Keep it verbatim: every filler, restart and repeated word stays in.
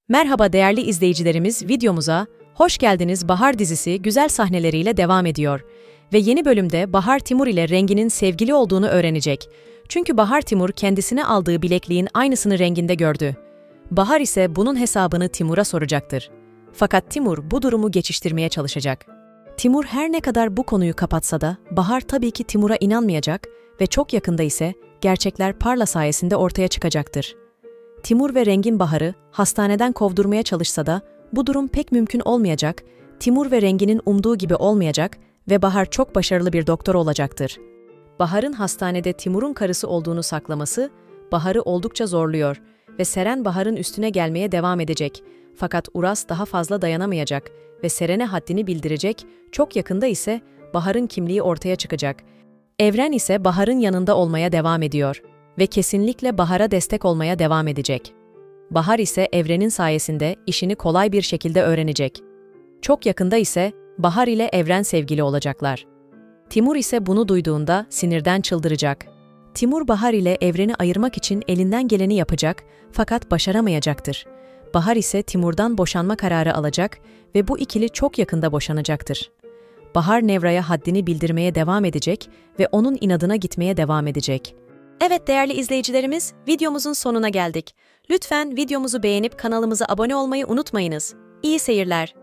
Merhaba değerli izleyicilerimiz, videomuza hoş geldiniz. Bahar dizisi güzel sahneleriyle devam ediyor. Ve yeni bölümde Bahar Timur ile Rengi'nin sevgili olduğunu öğrenecek. Çünkü Bahar Timur kendisine aldığı bilekliğin aynısını Rengi'nde gördü. Bahar ise bunun hesabını Timur'a soracaktır. Fakat Timur bu durumu geçiştirmeye çalışacak. Timur her ne kadar bu konuyu kapatsa da Bahar tabii ki Timur'a inanmayacak ve çok yakında ise gerçekler Parla sayesinde ortaya çıkacaktır. Timur ve Rengin Bahar'ı hastaneden kovdurmaya çalışsa da bu durum pek mümkün olmayacak, Timur ve Rengin'in umduğu gibi olmayacak ve Bahar çok başarılı bir doktor olacaktır. Bahar'ın hastanede Timur'un karısı olduğunu saklaması, Bahar'ı oldukça zorluyor ve Seren Bahar'ın üstüne gelmeye devam edecek. Fakat Uras daha fazla dayanamayacak ve Seren'e haddini bildirecek, çok yakında ise Bahar'ın kimliği ortaya çıkacak. Evren ise Bahar'ın yanında olmaya devam ediyor ve kesinlikle Bahar'a destek olmaya devam edecek. Bahar ise Evren'in sayesinde işini kolay bir şekilde öğrenecek. Çok yakında ise Bahar ile Evren sevgili olacaklar. Timur ise bunu duyduğunda sinirden çıldıracak. Timur Bahar ile Evren'i ayırmak için elinden geleni yapacak fakat başaramayacaktır. Bahar ise Timur'dan boşanma kararı alacak ve bu ikili çok yakında boşanacaktır. Bahar Nevra'ya haddini bildirmeye devam edecek ve onun inadına gitmeye devam edecek. Evet değerli izleyicilerimiz, videomuzun sonuna geldik. Lütfen videomuzu beğenip kanalımıza abone olmayı unutmayınız. İyi seyirler.